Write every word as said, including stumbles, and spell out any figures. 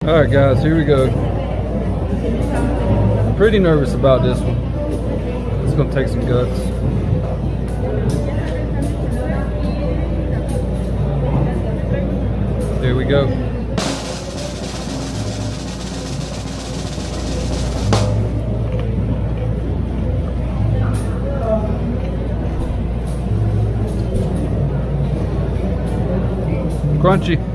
All right, guys, here we go. Pretty nervous about this one. It's gonna take some guts. Here we go. Crunchy.